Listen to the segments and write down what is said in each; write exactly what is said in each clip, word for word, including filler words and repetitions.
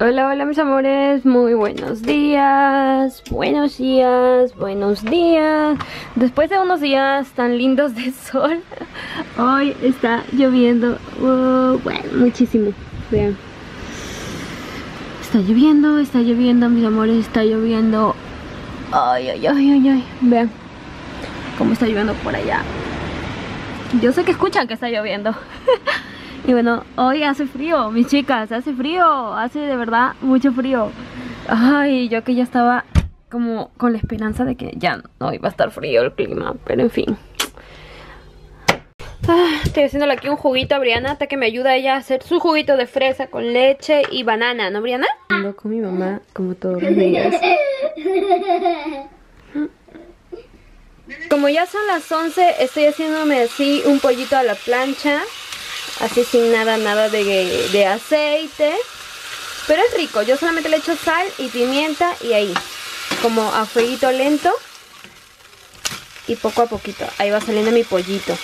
Hola, hola mis amores, muy buenos días, buenos días, buenos días. Después de unos días tan lindos de sol, hoy está lloviendo, uh, bueno, muchísimo, vean. Está lloviendo, está lloviendo mis amores, está lloviendo. Ay, ay, ay, ay, ay, vean cómo está lloviendo por allá. Yo sé que escuchan que está lloviendo. Y bueno, hoy hace frío, mis chicas, hace frío, hace de verdad mucho frío. Ay, yo que ya estaba como con la esperanza de que ya no iba a estar frío el clima, pero en fin. Ah, estoy haciéndole aquí un juguito a Brianna hasta que me ayuda ella a hacer su juguito de fresa con leche y banana, ¿no, Brianna? Ando con mi mamá como todos los días. Como ya son las once, estoy haciéndome así un pollito a la plancha. Así sin nada, nada de, de aceite. Pero es rico, yo solamente le echo sal y pimienta y ahí, como a fueguito lento. Y poco a poquito, ahí va saliendo mi pollito.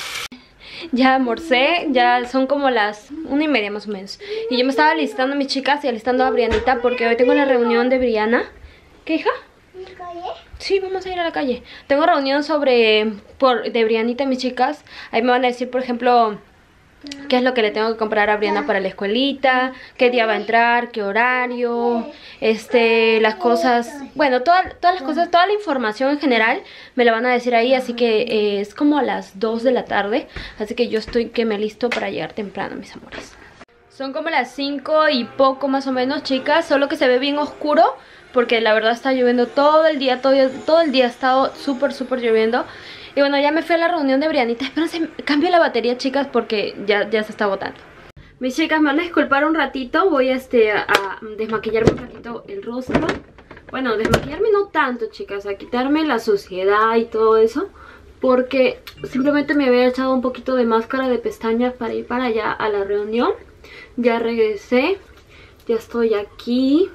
Ya almorcé, ya son como las una y media más o menos. Y yo me estaba alistando a mis chicas y alistando a Brianita porque hoy tengo la reunión de Brianna. ¿Qué, hija? ¿En calle? Sí, vamos a ir a la calle. Tengo reunión sobre, por, de Brianita y mis chicas. Ahí me van a decir, por ejemplo, qué es lo que le tengo que comprar a Brianna para la escuelita, qué día va a entrar, qué horario, este, las cosas, bueno, toda, todas las cosas, toda la información en general me la van a decir ahí, así que eh, es como a las dos de la tarde, así que yo estoy que me listo para llegar temprano, mis amores. Son como las cinco y poco más o menos, chicas, solo que se ve bien oscuro, porque la verdad está lloviendo todo el día, todo, todo el día ha estado súper, súper lloviendo. Y bueno, ya me fui a la reunión de Brianita. Espérense, cambio la batería, chicas, porque ya, ya se está botando. Mis chicas, me van a disculpar un ratito. Voy este, a, a desmaquillarme un ratito el rostro. Bueno, desmaquillarme no tanto, chicas, a quitarme la suciedad y todo eso, porque simplemente me había echado un poquito de máscara de pestañas para ir para allá a la reunión. Ya regresé, ya estoy aquí.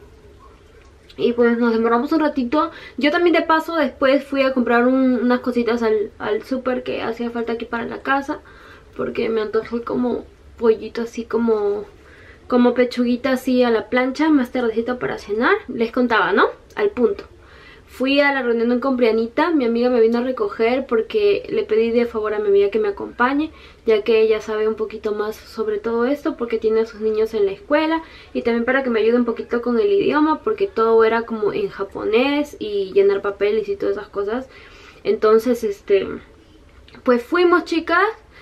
Y pues nos demoramos un ratito. Yo también de paso después fui a comprar un, unas cositas al, al súper que hacía falta aquí para la casa, porque me antojé como pollito así como como pechuguita así a la plancha más tardecito para cenar. Les contaba, ¿no? Al punto. Fui a la reunión con Brianita, mi amiga me vino a recoger porque le pedí de favor a mi amiga que me acompañe, ya que ella sabe un poquito más sobre todo esto porque tiene a sus niños en la escuela, y también para que me ayude un poquito con el idioma porque todo era como en japonés y llenar papeles y todas esas cosas. Entonces, este, pues fuimos, chicas,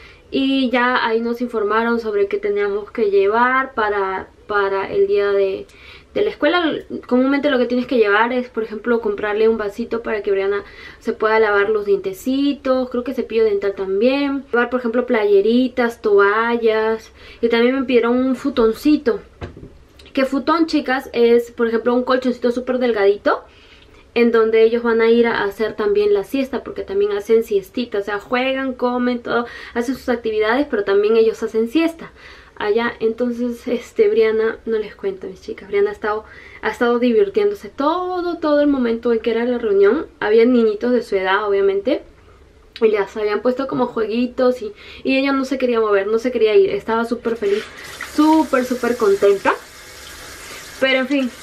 y ya ahí nos informaron sobre qué teníamos que llevar para, para el día de... de la escuela. Comúnmente lo que tienes que llevar es, por ejemplo, comprarle un vasito para que Brianna se pueda lavar los dientecitos, creo que cepillo dental también, llevar, por ejemplo, playeritas, toallas, y también me pidieron un futoncito. Que futón, chicas, es, por ejemplo, un colchoncito súper delgadito, en donde ellos van a ir a hacer también la siesta, porque también hacen siestita, o sea, juegan, comen, todo, hacen sus actividades, pero también ellos hacen siesta allá. Entonces, este, Brianna, no les cuento, mis chicas, Brianna ha estado, ha estado divirtiéndose todo, todo el momento en que era la reunión. Había niñitos de su edad, obviamente, y ya se habían puesto como jueguitos, y, y ella no se quería mover, no se quería ir, estaba súper feliz, súper, súper contenta. Pero en fin,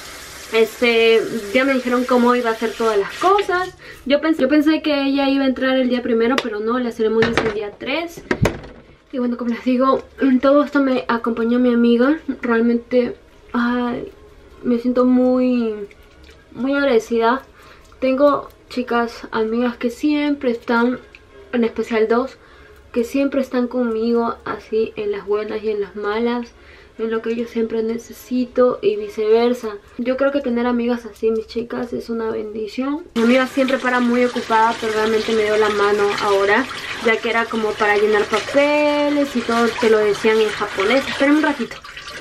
este, ya me dijeron cómo iba a hacer todas las cosas. Yo pensé, yo pensé que ella iba a entrar el día primero, pero no, la ceremonia es el día tres. Y bueno, como les digo, en todo esto me acompañó mi amiga. Realmente, ay, me siento muy, muy agradecida. Tengo, chicas, amigas que siempre están, en especial dos, que siempre están conmigo, así en las buenas y en las malas, en lo que yo siempre necesito y viceversa. Yo creo que tener amigas así, mis chicas, es una bendición. Mi amiga siempre para muy ocupada, pero realmente me dio la mano ahora, ya que era como para llenar papeles y todo, te lo decían en japonés. Esperen un ratito.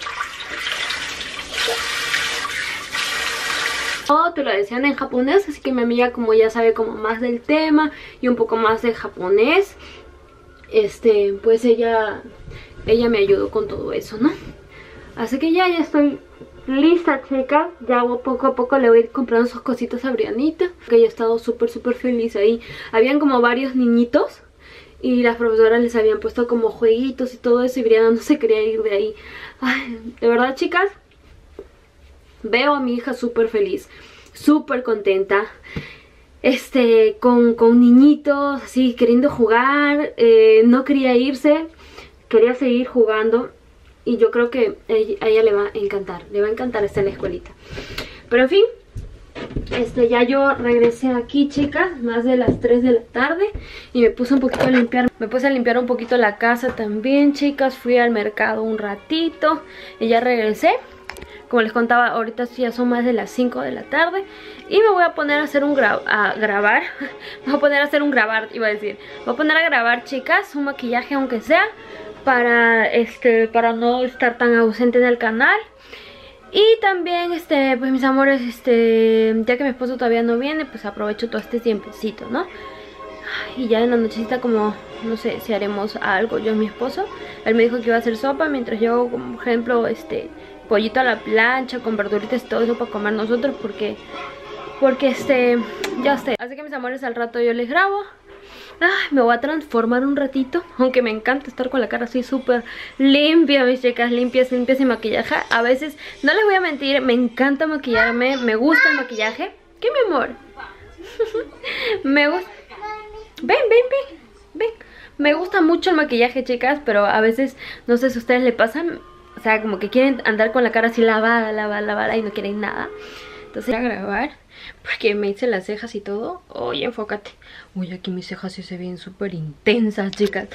Todo te lo decían en japonés, así que mi amiga, como ya sabe como más del tema y un poco más de japonés, este, pues ella, ella me ayudó con todo eso, ¿no? Así que ya, ya estoy lista, chicas. Ya poco a poco le voy a ir comprando sus cositas a Brianita, que ella ha estado súper, súper feliz ahí. Habían como varios niñitos y las profesoras les habían puesto como jueguitos y todo eso, y Brianna no se quería ir de ahí. Ay, de verdad, chicas, veo a mi hija súper feliz, súper contenta, este, con, con niñitos, así, queriendo jugar, eh, no quería irse, quería seguir jugando. Y yo creo que a ella le va a encantar, le va a encantar estar en la escuelita. Pero en fin, este, ya yo regresé aquí, chicas, más de las tres de la tarde. Y me puse un poquito a limpiar, me puse a limpiar un poquito la casa también, chicas. Fui al mercado un ratito y ya regresé. Como les contaba, ahorita ya son más de las cinco de la tarde. Y me voy a poner a hacer un gra a grabar. Me voy a poner a hacer un grabar, iba a decir. Me voy a poner a grabar, chicas, un maquillaje aunque sea. Para, este, para no estar tan ausente en el canal. Y también, este, pues mis amores, este, ya que mi esposo todavía no viene, pues aprovecho todo este tiempecito, ¿no? Y ya en la nochecita como, no sé, si haremos algo yo y mi esposo. Él me dijo que iba a hacer sopa, mientras yo, como por ejemplo, este, pollito a la plancha, con verduritas y todo eso para comer nosotros, porque, porque este, ya sé. Así que mis amores, al rato yo les grabo. Ay, me voy a transformar un ratito, aunque me encanta estar con la cara así súper limpia, mis chicas, limpias, limpias y maquillaje. A veces, no les voy a mentir, me encanta maquillarme, me gusta el maquillaje. ¿Qué, mi amor? Me gusta. Ven, ven, ven, ven. Me gusta mucho el maquillaje, chicas, pero a veces, no sé si a ustedes le pasan, o sea, como que quieren andar con la cara así lavada, lavada, lavada y no quieren nada. Entonces voy a grabar, porque me hice las cejas y todo. Oye, enfócate. Uy, aquí mis cejas sí se ven súper intensas, chicas.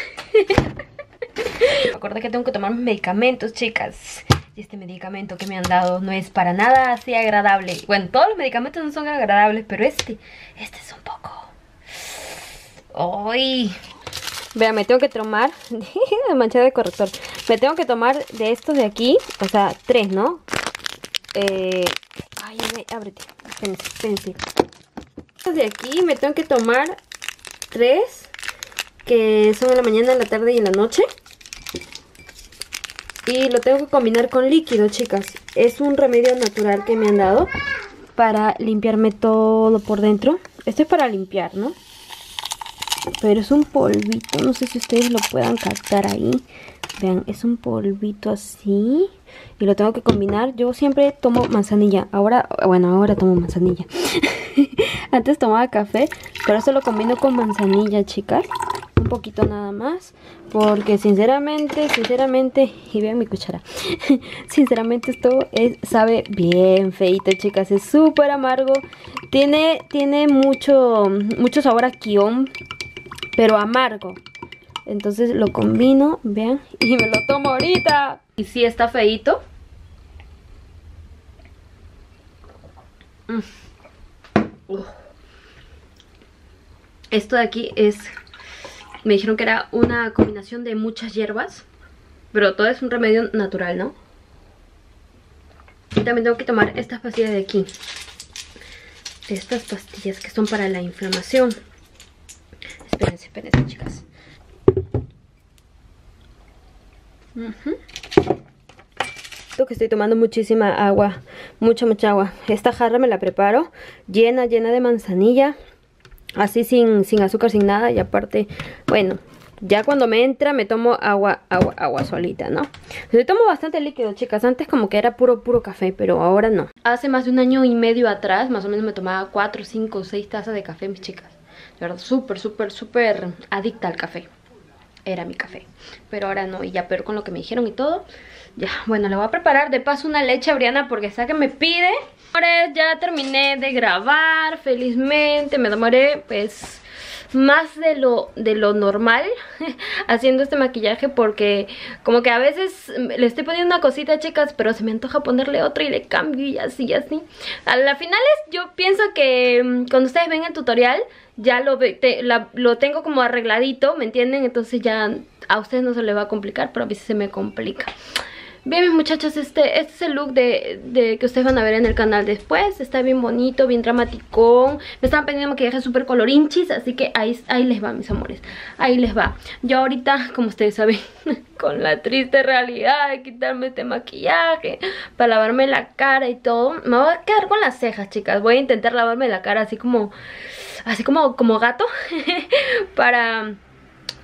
Me acordé que tengo que tomar mis medicamentos, chicas. Y este medicamento que me han dado no es para nada así agradable. Bueno, todos los medicamentos no son agradables, pero este, este es un poco... ¡Ay! Vean, me tengo que tomar... manchada de corrector. Me tengo que tomar de estos de aquí, o sea, tres, ¿no? Eh... Ay, ay, ábrete. Espérense, espérense. Estos de aquí me tengo que tomar tres, que son en la mañana, en la tarde y en la noche. Y lo tengo que combinar con líquido, chicas. Es un remedio natural que me han dado para limpiarme todo por dentro. Esto es para limpiar, ¿no? Pero es un polvito, no sé si ustedes lo puedan captar ahí. Vean, es un polvito así. Y lo tengo que combinar. Yo siempre tomo manzanilla. Ahora, bueno, ahora tomo manzanilla. Antes tomaba café, pero esto lo combino con manzanilla, chicas. Un poquito nada más. Porque sinceramente, sinceramente, y vean mi cuchara. Sinceramente esto es, sabe bien feito, chicas. Es súper amargo. Tiene, tiene mucho, mucho sabor a kion, pero amargo. Entonces lo combino, vean, y me lo tomo ahorita. Y sí está feíto. Mm. Uh. Esto de aquí es... Me dijeron que era una combinación de muchas hierbas, pero todo es un remedio natural, ¿no? Y también tengo que tomar estas pastillas de aquí. Estas pastillas que son para la inflamación. Espérense, espérense, chicas. Uh-huh. Que estoy tomando muchísima agua, mucha mucha agua. Esta jarra me la preparo llena, llena de manzanilla, así sin, sin azúcar, sin nada. Y aparte, bueno, ya cuando me entra me tomo agua, agua, agua solita, ¿no? Yo tomo bastante líquido, chicas. Antes como que era puro, puro café, pero ahora no. Hace más de un año y medio atrás, más o menos me tomaba cuatro, cinco, seis tazas de café, mis chicas. De verdad, súper, súper, súper adicta al café. Era mi café, pero ahora no, y ya peor con lo que me dijeron y todo. Ya, bueno, le voy a preparar de paso una leche a Brianna porque esa que me pide. Ahora ya terminé de grabar, felizmente. Me demoré pues más de lo, de lo normal haciendo este maquillaje, porque como que a veces le estoy poniendo una cosita, chicas, pero se me antoja ponerle otra y le cambio y así y así. A la final es, yo pienso que cuando ustedes ven el tutorial ya lo, te, la, lo tengo como arregladito, ¿me entienden? Entonces ya a ustedes no se les va a complicar, pero a veces se me complica. Bien, mis muchachos, este, este es el look de, de que ustedes van a ver en el canal después. Está bien bonito, bien dramaticón. Me estaban pidiendo maquillaje súper colorinchis, así que ahí, ahí les va, mis amores. Ahí les va. Yo ahorita, como ustedes saben, con la triste realidad de quitarme este maquillaje para lavarme la cara y todo, me voy a quedar con las cejas, chicas. Voy a intentar lavarme la cara así como, así como, como gato para...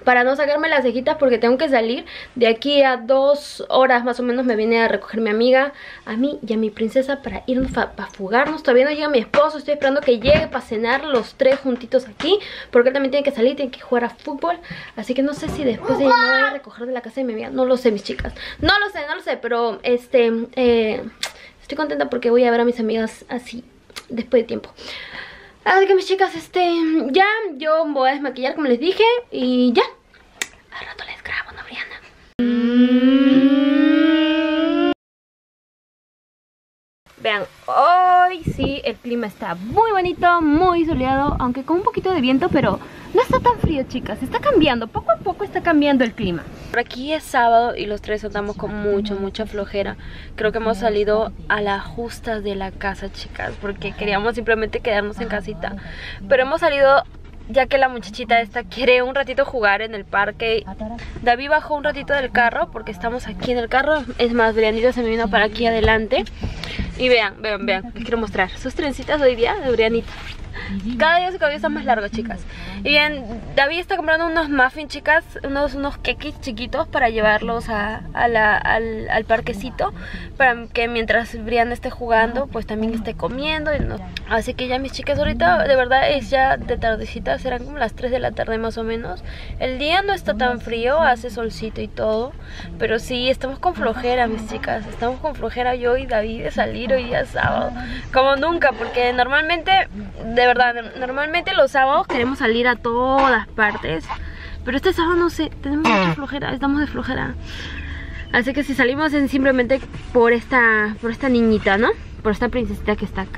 para no sacarme las cejitas porque tengo que salir. De aquí a dos horas más o menos me viene a recoger mi amiga, a mí y a mi princesa para irnos, para fugarnos. Todavía no llega mi esposo, estoy esperando que llegue para cenar los tres juntitos aquí, porque él también tiene que salir, tiene que jugar a fútbol. Así que no sé si después ella me va a recoger de la casa de mi amiga, no lo sé, mis chicas. No lo sé, no lo sé, pero este, eh, estoy contenta porque voy a ver a mis amigas así, después de tiempo. Así que mis chicas, este, ya, yo voy a desmaquillar como les dije y ya. Al rato les grabo, ¿no, Brianna? Vean, hoy sí el clima está muy bonito, muy soleado, aunque con un poquito de viento, pero no está tan frío, chicas. Está cambiando, poco a poco está cambiando el clima. Por aquí es sábado y los tres andamos con mucha, mucha flojera. Creo que hemos salido a las justas de la casa, chicas, porque queríamos simplemente quedarnos en casita. Pero hemos salido ya que la muchachita esta quiere un ratito jugar en el parque. David bajó un ratito del carro porque estamos aquí en el carro. Es más, Brianita se me vino para aquí adelante. Y vean, vean, vean, les quiero mostrar sus trencitas hoy día de Brianita. Cada día su cabello está más largo, chicas. Y bien, David está comprando unos muffins, chicas, unos, unos queques chiquitos para llevarlos a, a la, al, al parquecito, para que mientras Brianna esté jugando, pues también esté comiendo. Y no. Así que ya, mis chicas, ahorita de verdad es ya de tardecita, serán como las tres de la tarde más o menos. El día no está tan frío, hace solcito y todo, pero sí, estamos con flojera, mis chicas. Estamos con flojera yo y David de salir hoy día sábado, como nunca, porque normalmente, de verdad, normalmente los sábados queremos salir a todas partes, pero este sábado no sé, tenemos mucha flojera, estamos de flojera. Así que si salimos es simplemente por esta, por esta niñita, ¿no? Por esta princesita que está acá.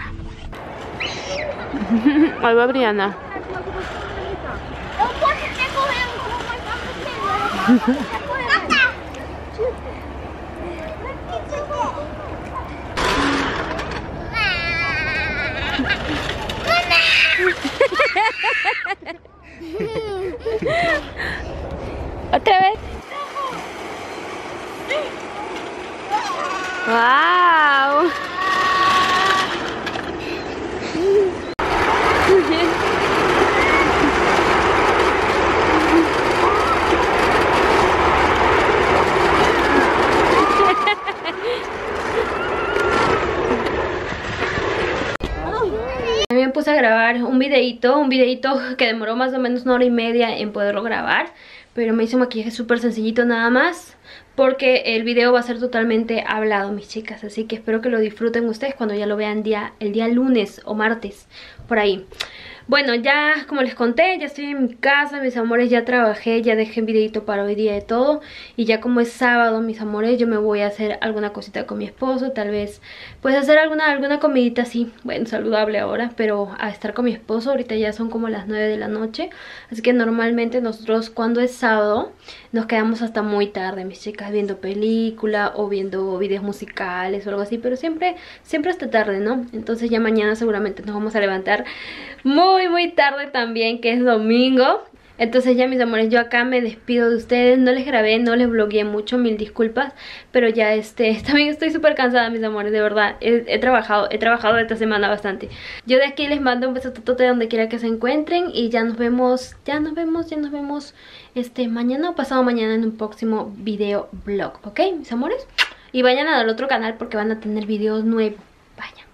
Ahí va Brianna. Otra vez. Wow. Me puse a grabar un videito, un videito que demoró más o menos una hora y media en poderlo grabar, pero me hice un maquillaje súper sencillito nada más, porque el video va a ser totalmente hablado, mis chicas. Así que espero que lo disfruten ustedes cuando ya lo vean día, el día lunes o martes, por ahí. Bueno, ya como les conté, ya estoy en mi casa, mis amores, ya trabajé, ya dejé un videito para hoy día de todo. Y ya como es sábado, mis amores, yo me voy a hacer alguna cosita con mi esposo. Tal vez, pues hacer alguna, alguna comidita así, bueno, saludable ahora, pero a estar con mi esposo. Ahorita ya son como las nueve de la noche. Así que normalmente nosotros cuando es sábado nos quedamos hasta muy tarde, mis chicas, viendo película o viendo videos musicales o algo así. Pero siempre, siempre hasta tarde, ¿no? Entonces ya mañana seguramente nos vamos a levantar muy Muy muy tarde también, que es domingo. Entonces ya, mis amores, yo acá me despido de ustedes. No les grabé, no les blogueé mucho, mil disculpas, pero ya este, también estoy súper cansada, mis amores, de verdad. He, he trabajado, he trabajado esta semana bastante. Yo de aquí les mando un besotote de donde quiera que se encuentren. Y ya nos vemos, ya nos vemos, ya nos vemos este mañana o pasado mañana en un próximo video vlog, ¿ok, mis amores? Y vayan al otro canal porque van a tener videos nuevos. Vayan.